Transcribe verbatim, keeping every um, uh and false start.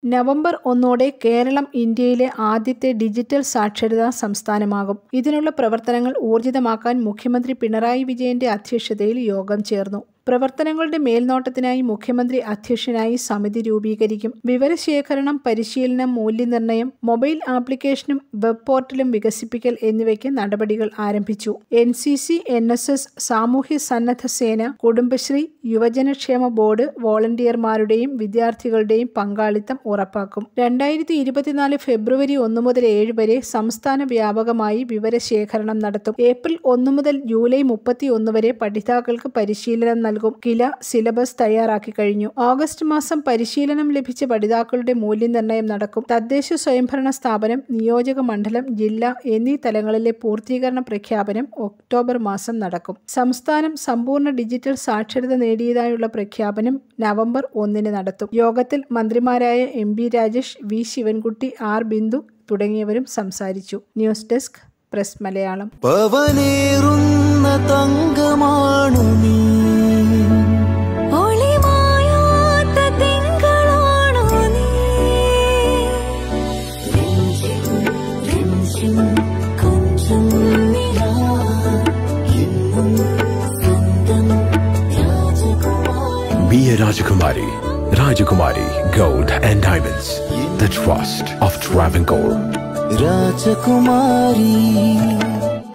November ഒന്നോടെ കേരളം ഇന്ത്യയിലെ ആദ്യത്തെ ഡിജിറ്റൽ സാക്ഷരതാ സംസ്ഥാനമാകും. ഇതിനുള്ള പ്രവർത്തനങ്ങൾ ഊർജിതമാക്കാൻ മുഖ്യമന്ത്രി പിണറായി വിജയന്റെ അധ്യക്ഷതയിൽ യോഗം ചേർന്നു. പ്രവർത്തനങ്ങളുടെ മേൽനോട്ടത്തിനായി മുഖ്യമന്ത്രി അധ്യക്ഷനായി സമിതി രൂപീകരിക്കും. വിവരശേഖരണം, പരിശീലനം, മൂല്യനിർണ്ണയം, മൊബൈൽ ആപ്ലിക്കേഷനും വെബ് പോർട്ടലും വികസിപ്പിക്കൽ എന്നിവയ്ക്ക് നടപടികൾ ആരംഭിച്ചു. N C C, N S S, സാമൂഹ്യ സന്നദ്ധ സേന, കുടുംബശ്രീ, യുവജനക്ഷേമ ബോർഡ് വോളണ്ടിയർമാരുടെയും വിദ്യാർത്ഥികളുടെയും പങ്കാളിത്തം ഉറപ്പാക്കും. രണ്ടായിരത്തി ഇരുപത്തിനാല് ഫെബ്രുവരി ഒന്ന് മുതൽ ഏഴ് വരെ സംസ്ഥാന വ്യാപകമായി വിവരശേഖരണം നടത്തും. ഏപ്രിൽ ഒന്ന് മുതൽ ജൂലൈ മുപ്പത്തി ഒന്ന് വരെ പഠിതാക്കൾക്ക് പരിശീലനം നൽകും. കില സിലബസ് തയ്യാറാക്കി കഴിഞ്ഞു. ഓഗസ്റ്റ് മാസം പരിശീലനം ലഭിച്ച പഠിതാക്കളുടെ മൂല്യനിർണ്ണയം നടക്കും. തദ്ദേശ സ്വയംഭരണ സ്ഥാപനം, നിയോജക മണ്ഡലം, ജില്ല എന്നീ തലങ്ങളിലെ പൂർത്തീകരണ പ്രഖ്യാപനം ഒക്ടോബർ മാസം നടക്കും. സംസ്ഥാനം സമ്പൂർണ്ണ ഡിജിറ്റൽ സാക്ഷരത നേടിയതായുള്ള പ്രഖ്യാപനം നവംബർ ഒന്നിന് നടത്തും. യോഗത്തിൽ മന്ത്രിമാരായ M B Rajesh, V Sivankutty, R Bindu തുടങ്ങിയവരും സംസാരിച്ചു. News desk, press Malayalam. Be a Rajakumari. Rajakumari Gold and Diamonds. The trust of Travancore. Rajakumari.